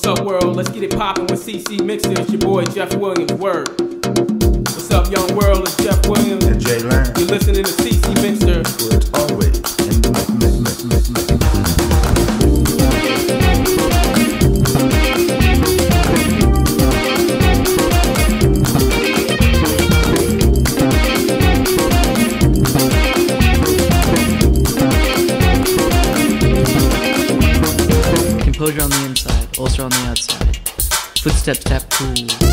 up, world? Let's get it poppin' with CC Mixer. It's your boy Jeff Williams. Word. What's up, young world? It's Jeff Williams. And Jay Lang. You're listening to CC Mixer. Where it's always in the Composure on the inside, ulcer on the outside. Footsteps tap cool.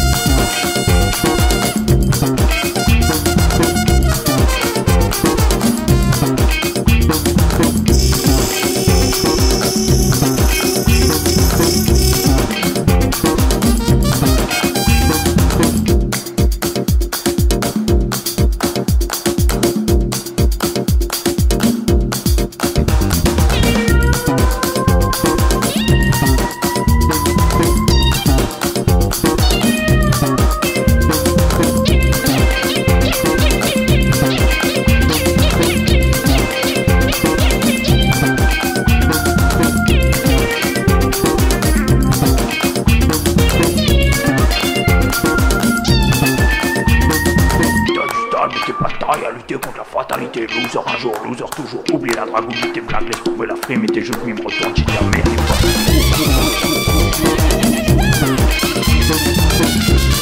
Bataille à lutter contre la fatalité, loser un jour, loser toujours. Oublie la drague, oublie tes blagues, laisse tomber la frime et tes jeux de mime, retourne chez ta mère.